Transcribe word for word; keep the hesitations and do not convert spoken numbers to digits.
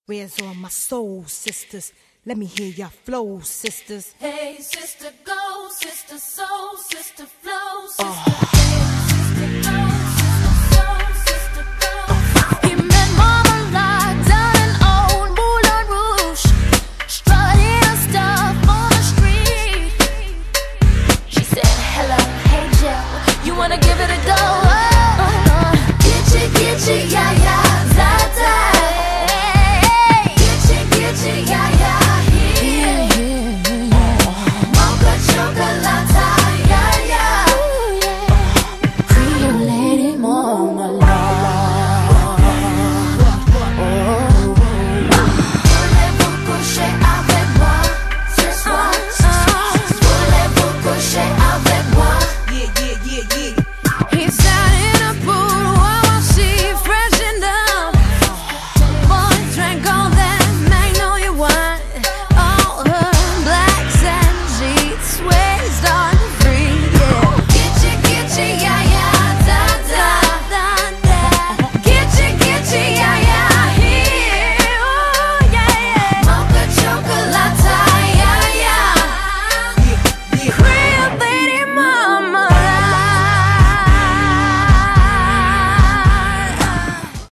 Where's all my soul sisters? Let me hear your flow, sisters. Hey, sister, go, sister, soul, sister, flow, sister. Oh.